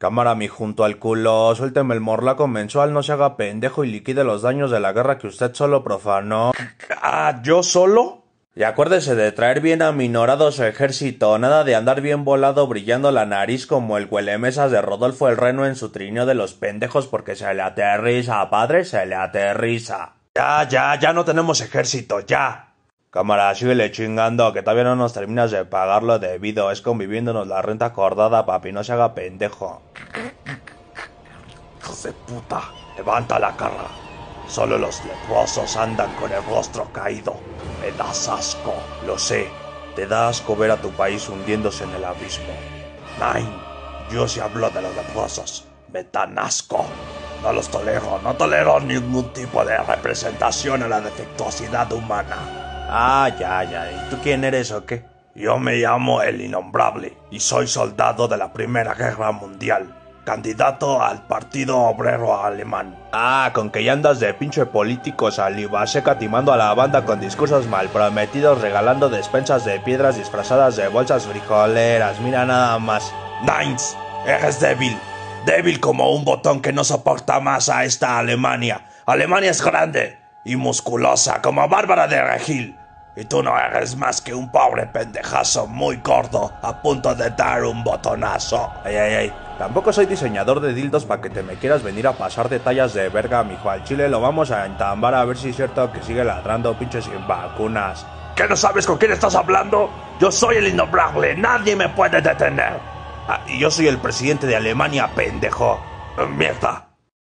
Cámara mi junto al culo, suélteme el morlaco mensual, no se haga pendejo y liquide los daños de la guerra que usted solo profanó. ¿Yo solo? Y acuérdese de traer bien aminorado su ejército, nada de andar bien volado brillando la nariz como el huelemesas de Rodolfo el Reno en su trineo de los pendejos porque se le aterriza, padre, se le aterriza. Ya no tenemos ejército, ya. Cámara, síguele chingando, que todavía no nos terminas de pagar lo debido. Es conviviéndonos la renta acordada, papi, no se haga pendejo. Hijos de puta, levanta la cara. Solo los leprosos andan con el rostro caído. Me das asco, lo sé. Te da asco ver a tu país hundiéndose en el abismo. Nine, yo sí hablo de los leprosos. Me dan asco. No los tolero, no tolero ningún tipo de representación a la defectuosidad humana. Ya. ¿Y tú quién eres o qué? Yo me llamo El Innombrable y soy soldado de la Primera Guerra Mundial. Candidato al Partido Obrero Alemán. Con que ya andas de pinche político saliva seca timando a la banda con discursos mal prometidos, regalando despensas de piedras disfrazadas de bolsas frijoleras. Mira nada más. Nines, eres débil. Débil como un botón que no soporta más a esta Alemania. Alemania es grande y musculosa como Bárbara de Regil. Y tú no eres más que un pobre pendejazo muy gordo a punto de dar un botonazo. Ay. Tampoco soy diseñador de dildos para que te me quieras venir a pasar de tallas de verga, mijo. Al chile lo vamos a entambar a ver si es cierto que sigue ladrando pinches sin vacunas. ¿Qué no sabes con quién estás hablando? Yo soy el Innombrable, nadie me puede detener. Y yo soy el presidente de Alemania, pendejo. Mierda.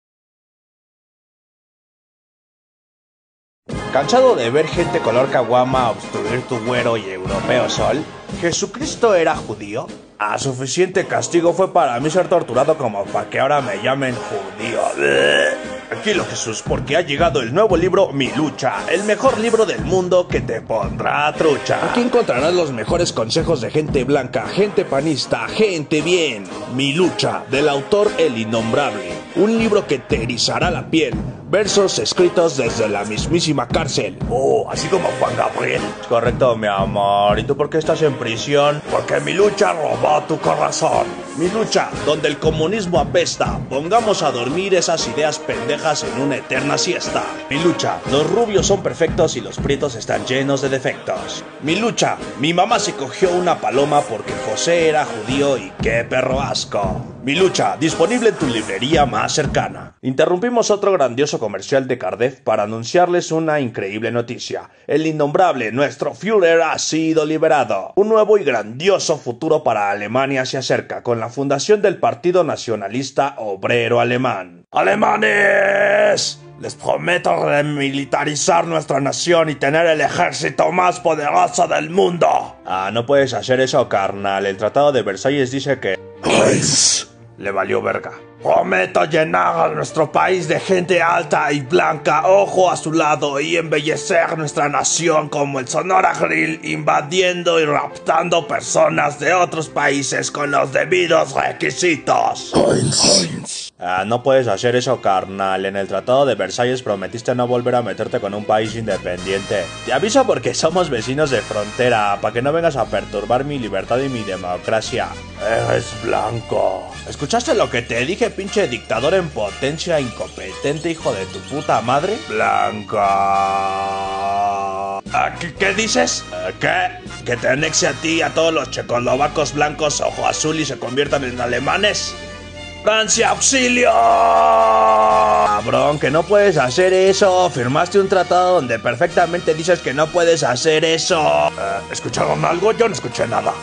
¿Cansado de ver gente color caguama obstruir tu güero y europeo sol? ¿Jesucristo era judío? Suficiente castigo fue para mí ser torturado como para que ahora me llamen judío. Tranquilo, Jesús, porque ha llegado el nuevo libro Mi Lucha, el mejor libro del mundo que te pondrá trucha. Aquí encontrarás los mejores consejos de gente blanca, gente panista, gente bien. Mi Lucha, del autor El Innombrable, un libro que te erizará la piel. Versos escritos desde la mismísima cárcel. Así como Juan Gabriel. Es correcto, mi amor. ¿Y tú por qué estás en prisión? Porque mi lucha robó tu corazón. Mi lucha, donde el comunismo apesta. Pongamos a dormir esas ideas pendejas en una eterna siesta. Mi lucha, los rubios son perfectos y los prietos están llenos de defectos. Mi lucha, mi mamá se cogió una paloma porque José era judío y qué perro asco. Mi lucha, disponible en tu librería más cercana. Interrumpimos otro grandioso comercial de Cardef para anunciarles una increíble noticia. El Innombrable, nuestro Führer, ha sido liberado. Un nuevo y grandioso futuro para Alemania se acerca con la fundación del Partido Nacionalista Obrero Alemán. ¡Alemanes! Les prometo remilitarizar nuestra nación y tener el ejército más poderoso del mundo. No puedes hacer eso, carnal. El Tratado de Versalles dice que... Le valió verga. Prometo llenar a nuestro país de gente alta y blanca, ojo azulado, y embellecer nuestra nación como el Sonora Grill, invadiendo y raptando personas de otros países con los debidos requisitos. No puedes hacer eso, carnal. En el Tratado de Versalles prometiste no volver a meterte con un país independiente. Te aviso porque somos vecinos de frontera, para que no vengas a perturbar mi libertad y mi democracia. Eres blanco. ¿Escuchaste lo que te dije, pinche dictador en potencia, incompetente, hijo de tu puta madre? Blanca. ¿Qué dices? ¿Qué? ¿Que te anexe a ti y a todos los checoslovacos blancos ojo azul y se conviertan en alemanes? ¡Francia, auxilio! Cabrón, que no puedes hacer eso. Firmaste un tratado donde perfectamente dices que no puedes hacer eso. ¿Escucharon algo? Yo no escuché nada.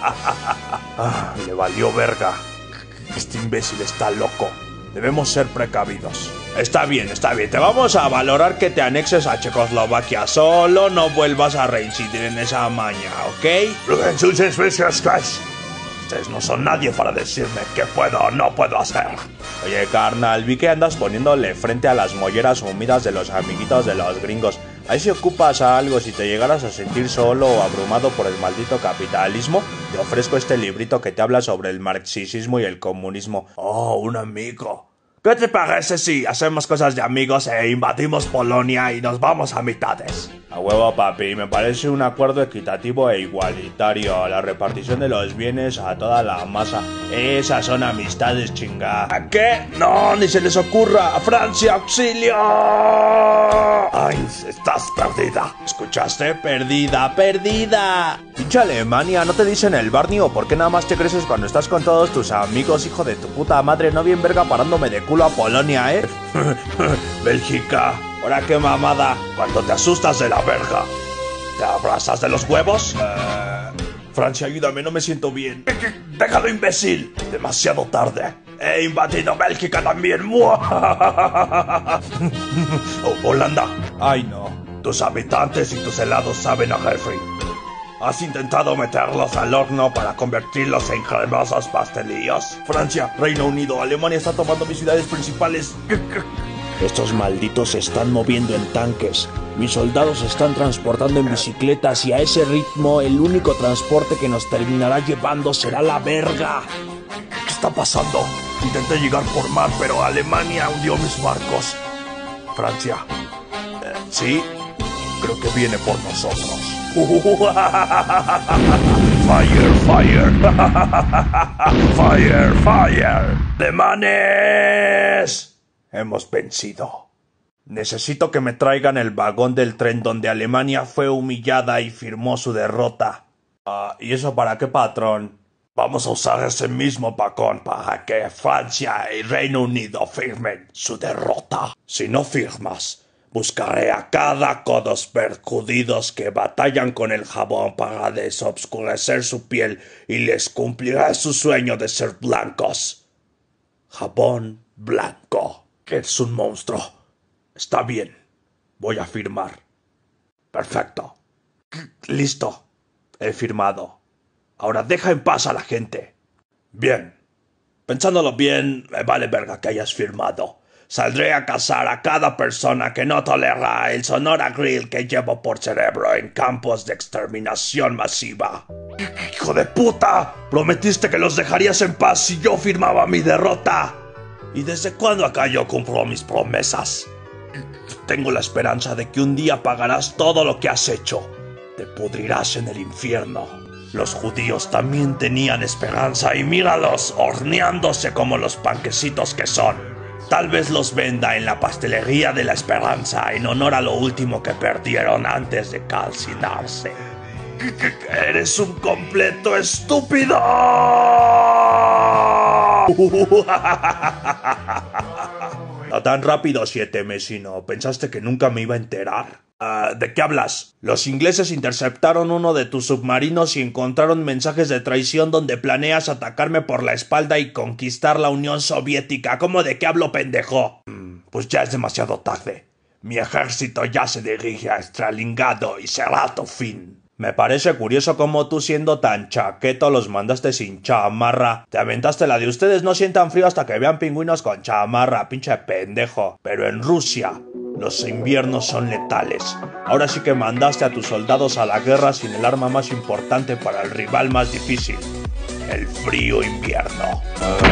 Le valió verga. Este imbécil está loco. Debemos ser precavidos. Está bien. Te vamos a valorar que te anexes a Checoslovaquia. Solo no vuelvas a reincidir en esa maña, ¿ok? Ustedes no son nadie para decirme qué puedo o no puedo hacer. Oye, carnal, vi que andas poniéndole frente a las molleras humidas de los amiguitos de los gringos. Ahí si ocupas algo, si te llegaras a sentir solo o abrumado por el maldito capitalismo, te ofrezco este librito que te habla sobre el marxismo y el comunismo. Un amigo. ¿Qué te parece si hacemos cosas de amigos e invadimos Polonia y nos vamos a mitades? A huevo, papi, me parece un acuerdo equitativo e igualitario. La repartición de los bienes a toda la masa. Esas son amistades, chinga. ¿A qué? No, ni se les ocurra. ¡Francia, auxilio! Heinz, estás perdida. ¿Escuchaste? Perdida, perdida. Pinche Alemania, ¿no te dicen el Barney o por qué nada más te creces cuando estás con todos tus amigos, hijo de tu puta madre? No bien verga parándome de culo a Polonia, ¿eh? Bélgica. ¿Ahora qué mamada? Cuando te asustas de la verga, ¿te abrazas de los huevos? Francia, ayúdame, no me siento bien. ¡Déjalo, imbécil! Demasiado tarde. He invadido Bélgica también. Holanda. Ay, no. Tus habitantes y tus helados saben a Jeffrey. ¿Has intentado meterlos al horno para convertirlos en cremosos pastelillos? Francia, Reino Unido, Alemania está tomando mis ciudades principales. Estos malditos se están moviendo en tanques. Mis soldados se están transportando en bicicletas y a ese ritmo el único transporte que nos terminará llevando será la verga. ¿Qué está pasando? Intenté llegar por mar, pero Alemania hundió mis barcos. Francia. Sí, creo que viene por nosotros. Fire, fire. Fire, fire. ¡Alemanes! Hemos vencido. Necesito que me traigan el vagón del tren donde Alemania fue humillada y firmó su derrota. ¿Y eso para qué, patrón? Vamos a usar ese mismo vagón para que Francia y Reino Unido firmen su derrota. Si no firmas, buscaré a cada codos percudidos que batallan con el jabón para desobscurecer su piel y les cumpliré su sueño de ser blancos. Jabón blanco. Es un monstruo. Está bien. Voy a firmar. Perfecto. Listo. He firmado. Ahora deja en paz a la gente. Bien. Pensándolo bien, me vale verga que hayas firmado. Saldré a cazar a cada persona que no tolera el Sonora Grill que llevo por cerebro en campos de exterminación masiva. ¡Hijo de puta! Prometiste que los dejarías en paz si yo firmaba mi derrota. ¿Y desde cuándo acá yo cumplo mis promesas? Tengo la esperanza de que un día pagarás todo lo que has hecho. Te pudrirás en el infierno. Los judíos también tenían esperanza y míralos, horneándose como los panquecitos que son. Tal vez los venda en la pastelería de la esperanza en honor a lo último que perdieron antes de calcinarse. ¡Eres un completo estúpido! No tan rápido, Siete Mesino. ¿Pensaste que nunca me iba a enterar? ¿De qué hablas? Los ingleses interceptaron uno de tus submarinos y encontraron mensajes de traición donde planeas atacarme por la espalda y conquistar la Unión Soviética. ¿Cómo de qué hablo, pendejo? Pues ya es demasiado tarde. Mi ejército ya se dirige a Stalingrado y será tu fin. Me parece curioso cómo tú, siendo tan chaqueto, los mandaste sin chamarra. Te aventaste la de ustedes no sientan frío hasta que vean pingüinos con chamarra, pinche pendejo. Pero en Rusia, los inviernos son letales. Ahora sí que mandaste a tus soldados a la guerra sin el arma más importante para el rival más difícil. El frío invierno.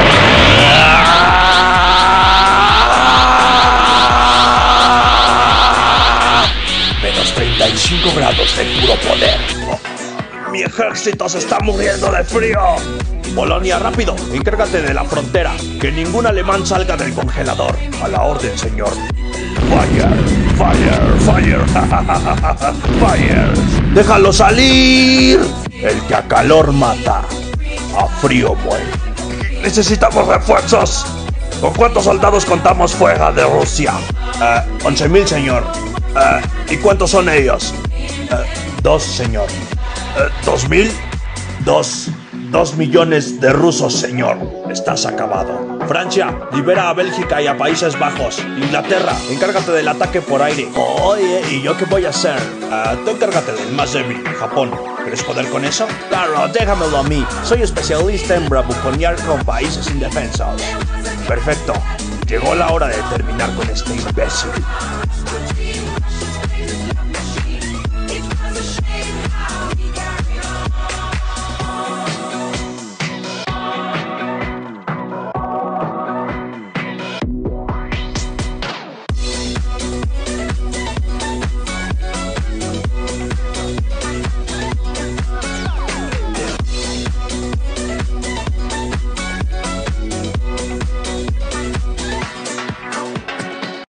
Menos 35 grados de puro poder. Mi ejército se está muriendo de frío. Polonia, rápido, encárgate de la frontera. Que ningún alemán salga del congelador. A la orden, señor. Fire, fire, fire, fire. ¡Déjalo salir! El que a calor mata, a frío muere. Necesitamos refuerzos. ¿Con cuántos soldados contamos fuera de Rusia? 11.000, señor. ¿Y cuántos son ellos? 2, señor. 2.000. 2 millones de rusos, señor. Estás acabado. Francia, libera a Bélgica y a Países Bajos. Inglaterra, encárgate del ataque por aire. Oye, ¿y yo qué voy a hacer? Tú encárgate del más débil, Japón. ¿Quieres poder con eso? Claro, déjamelo a mí. Soy especialista en bravuconear con países indefensos. Perfecto. Llegó la hora de terminar con este imbécil.